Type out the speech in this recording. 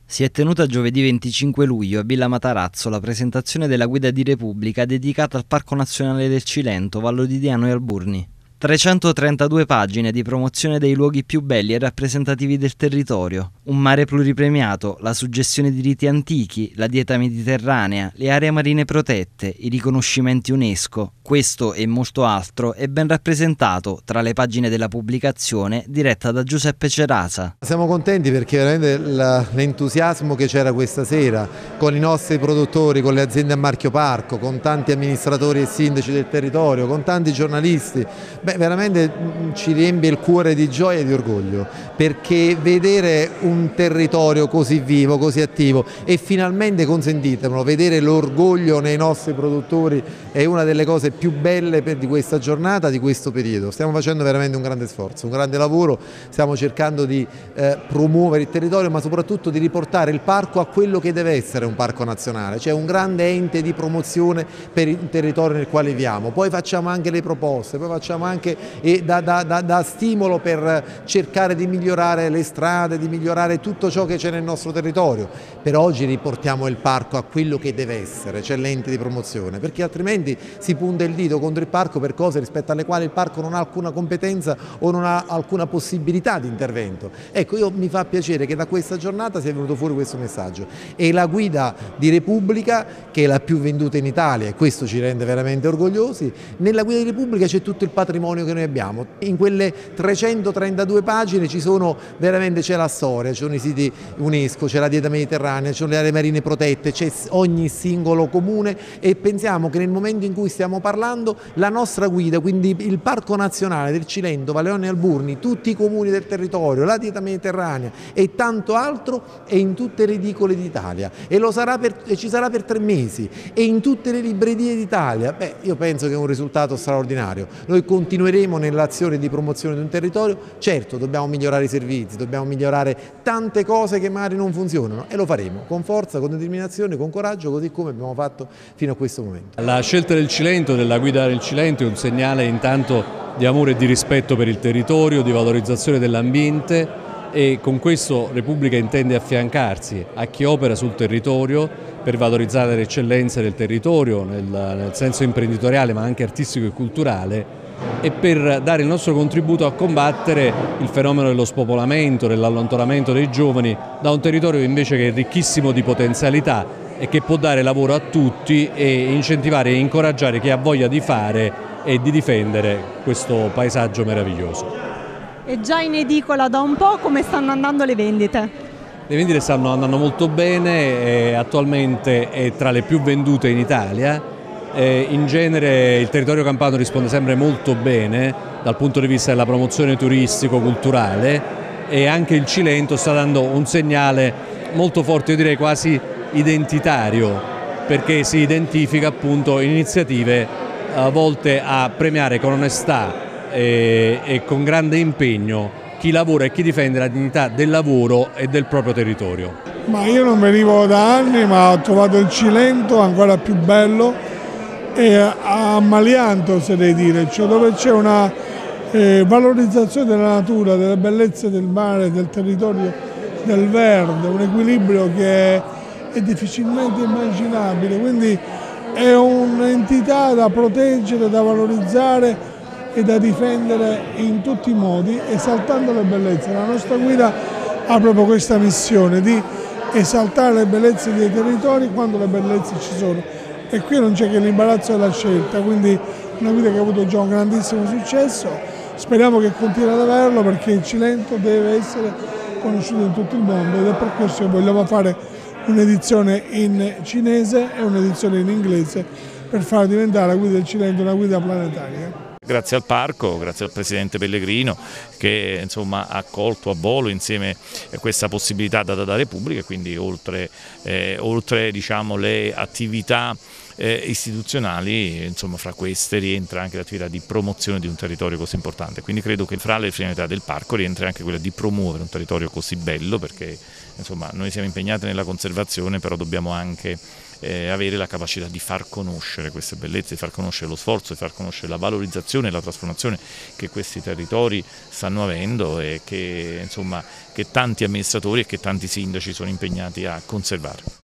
Si è tenuta giovedì 25 luglio a Villa Matarazzo la presentazione della guida di Repubblica dedicata al Parco Nazionale del Cilento, Vallo di Diano e Alburni. 332 pagine di promozione dei luoghi più belli e rappresentativi del territorio, un mare pluripremiato, la suggestione di riti antichi, la dieta mediterranea, le aree marine protette, i riconoscimenti UNESCO. Questo e molto altro è ben rappresentato tra le pagine della pubblicazione diretta da Giuseppe Cerasa. Siamo contenti perché veramente l'entusiasmo che c'era questa sera con i nostri produttori, con le aziende a marchio Parco, con tanti amministratori e sindaci del territorio, con tanti giornalisti, veramente ci riempie il cuore di gioia e di orgoglio, perché vedere un territorio così vivo, così attivo e finalmente, consentitemelo, vedere l'orgoglio nei nostri produttori è una delle cose più belle di questa giornata, di questo periodo. Stiamo facendo veramente un grande sforzo, un grande lavoro, stiamo cercando di promuovere il territorio, ma soprattutto di riportare il parco a quello che deve essere un parco nazionale, cioè un grande ente di promozione per il territorio nel quale viviamo. Poi facciamo anche le proposte, poi facciamo anche da stimolo per cercare di migliorare le strade, di migliorare tutto ciò che c'è nel nostro territorio. Per oggi riportiamo il parco a quello che deve essere, cioè l'ente di promozione, perché altrimenti si punta il dito contro il parco per cose rispetto alle quali il parco non ha alcuna competenza o non ha alcuna possibilità di intervento. Ecco, mi fa piacere che da questa giornata sia venuto fuori questo messaggio, e la guida di Repubblica, che è la più venduta in Italia e questo ci rende veramente orgogliosi, nella guida di Repubblica c'è tutto il patrimonio che noi abbiamo. In quelle 332 pagine c'è la storia, ci sono i siti UNESCO, c'è la dieta mediterranea, ci sono le aree marine protette, c'è ogni singolo comune, e pensiamo che nel momento in cui stiamo parlando la nostra guida, quindi il Parco Nazionale del Cilento, Valleone e Alburni, tutti i comuni del territorio, la dieta mediterranea e tanto altro è in tutte le edicole d'Italia e ci sarà per 3 mesi e in tutte le librerie d'Italia. Io penso che è un risultato straordinario. Noi continueremo nell'azione di promozione di un territorio. Certo, dobbiamo migliorare i servizi, dobbiamo migliorare tante cose che magari non funzionano, e lo faremo con forza, con determinazione, con coraggio, così come abbiamo fatto fino a questo momento. La scelta del Cilento, della guida del Cilento, è un segnale intanto di amore e di rispetto per il territorio, di valorizzazione dell'ambiente, e con questo Repubblica intende affiancarsi a chi opera sul territorio per valorizzare le eccellenze del territorio nel senso imprenditoriale ma anche artistico e culturale, e per dare il nostro contributo a combattere il fenomeno dello spopolamento, dell'allontanamento dei giovani da un territorio invece che è ricchissimo di potenzialità e che può dare lavoro a tutti e incentivare e incoraggiare chi ha voglia di fare e di difendere questo paesaggio meraviglioso. È già in edicola da un po', come stanno andando le vendite? Le vendite stanno andando molto bene, attualmente è tra le più vendute in Italia. In genere il territorio campano risponde sempre molto bene dal punto di vista della promozione turistico-culturale, e anche il Cilento sta dando un segnale molto forte, io direi quasi identitario, perché si identifica appunto in iniziative volte a premiare con onestà e con grande impegno chi lavora e chi difende la dignità del lavoro e del proprio territorio. Ma io non venivo da anni, ma ho trovato il Cilento ancora più bello e ammaliante, oserei dire, cioè dove c'è una valorizzazione della natura, delle bellezze del mare, del territorio, del verde, un equilibrio che è difficilmente immaginabile, quindi è un'entità da proteggere, da valorizzare e da difendere in tutti i modi, esaltando le bellezze. La nostra guida ha proprio questa missione di esaltare le bellezze dei territori quando le bellezze ci sono, e qui non c'è che l'imbarazzo della scelta, quindi una guida che ha avuto già un grandissimo successo, speriamo che continui ad averlo, perché il Cilento deve essere conosciuto in tutto il mondo, ed è per questo che vogliamo fare un'edizione in cinese e un'edizione in inglese per far diventare la guida del Cilento una guida planetaria. Grazie al parco, grazie al Presidente Pellegrino che insomma ha accolto a volo insieme questa possibilità data da Repubblica, e quindi oltre diciamo, le attività istituzionali, insomma fra queste rientra anche l'attività di promozione di un territorio così importante, quindi credo che fra le finalità del parco rientra anche quella di promuovere un territorio così bello, perché insomma noi siamo impegnati nella conservazione, però dobbiamo anche avere la capacità di far conoscere queste bellezze, di far conoscere lo sforzo, di far conoscere la valorizzazione e la trasformazione che questi territori stanno avendo e che tanti amministratori e che tanti sindaci sono impegnati a conservare.